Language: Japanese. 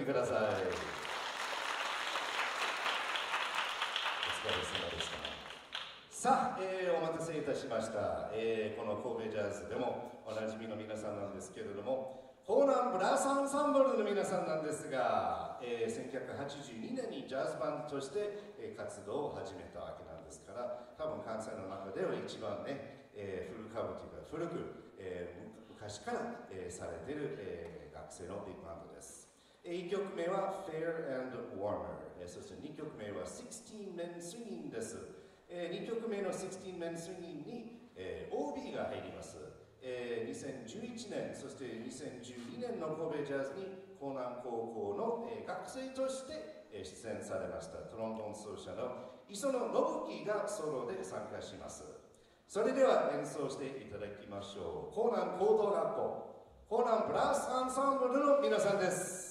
ください。お疲れ様でした。さあ、お待たせいたしました、この神戸ジャズでもおなじみの皆さんなんですけれども、江南ブラスアンサンブルの皆さんなんですが、1982年にジャズバンドとして、活動を始めたわけなんですから、多分関西の中では一番ね、古株というか古く、昔から、されている、学生のビッグバンドです。1曲目は Fair and Warmer、そして2曲目は16 Men Swinging です。2曲目の16 Men Swinging に、OB が入ります。2011年、そして2012年の神戸ジャズに江南高校の、学生として、出演されましたトロンボーン奏者の磯野信樹がソロで参加します。それでは演奏していただきましょう。江南高等学校江南ブラスアンサンブルの皆さんです。